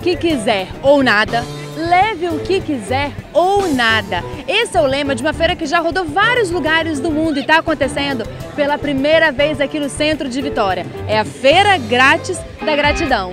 que quiser ou nada, leve o que quiser ou nada. Esse é o lema de uma feira que já rodou vários lugares do mundo e está acontecendo pela primeira vez aqui no centro de Vitória. É a Feira Grátis da Gratidão.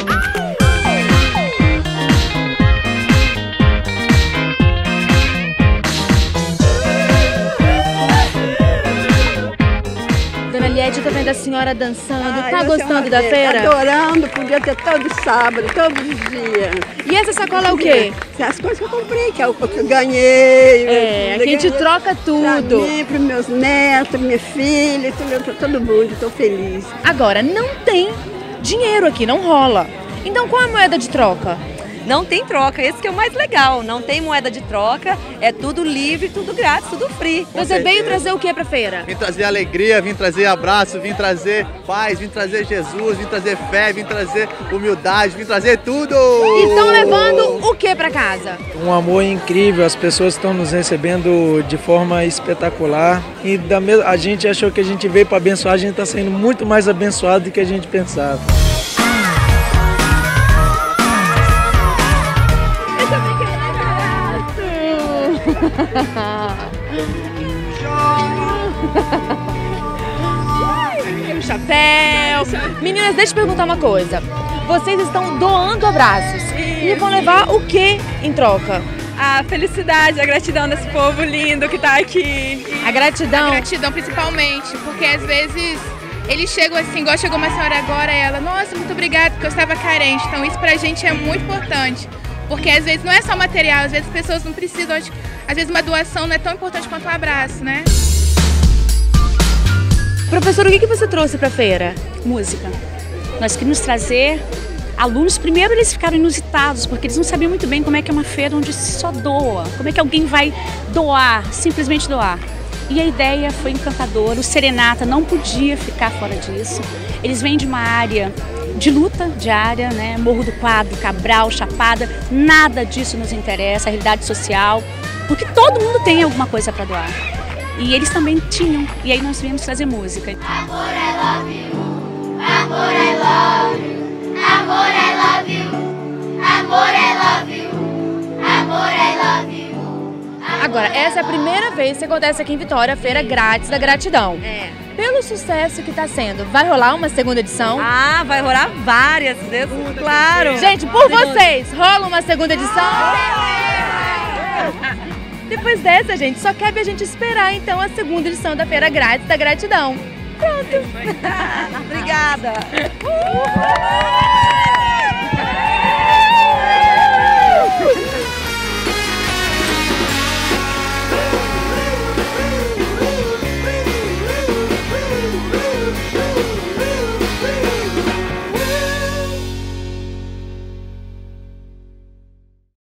Dona Liede, tá vendo a senhora dançando? Tá gostando da feira? Adorando, podia ter todo sábado, todos os dias. E essa sacola é o quê? As coisas que eu comprei, que é o que eu ganhei. É, aqui a gente troca tudo. Pra mim, pros meus netos, minha filha, pra todo mundo, tô feliz. Agora, não tem dinheiro aqui, não rola. Então qual é a moeda de troca? Não tem troca, esse que é o mais legal, não tem moeda de troca, é tudo livre, tudo grátis, tudo free. Você veio trazer o que pra feira? Vim trazer alegria, vim trazer abraço, vim trazer paz, vim trazer Jesus, vim trazer fé, vim trazer humildade, vim trazer tudo! E estão levando o que pra casa? Um amor incrível, as pessoas estão nos recebendo de forma espetacular e a gente achou que a gente veio para abençoar, a gente está sendo muito mais abençoado do que a gente pensava. Chapéu. Meninas, deixa eu perguntar uma coisa. Vocês estão doando abraços e vão levar o que em troca? A felicidade, a gratidão desse povo lindo que tá aqui. A gratidão? A gratidão principalmente, porque às vezes eles chegam assim, igual chegou uma senhora agora, ela, nossa, muito obrigada, porque eu estava carente. Então isso pra gente é muito importante. Porque às vezes não é só material, às vezes as pessoas não precisam, às vezes uma doação não é tão importante quanto um abraço, né? Professora, o que você trouxe para a feira? Música. Nós queríamos trazer alunos, primeiro eles ficaram inusitados, porque eles não sabiam muito bem como é que é uma feira onde se só doa, como é que alguém vai doar, simplesmente doar. E a ideia foi encantadora, o Serenata não podia ficar fora disso. Eles vêm de uma área de luta diária, né? Morro do Quadro, Cabral, Chapada, nada disso nos interessa, a realidade social, porque todo mundo tem alguma coisa para doar. E eles também tinham, e aí nós viemos trazer música. Amor, I love you. Amor, I love you. Amor, I love you. Amor, I love you. Amor, I love you. Agora, essa é a primeira vez que acontece aqui em Vitória a Feira Grátis da Gratidão. Pelo sucesso que está sendo, vai rolar uma segunda edição? Ah, vai rolar várias vezes, claro. Gente, por vocês, rola uma segunda edição? Depois dessa, gente, só cabe a gente esperar, então, a segunda edição da Feira Grátis da Gratidão. Pronto. Obrigada.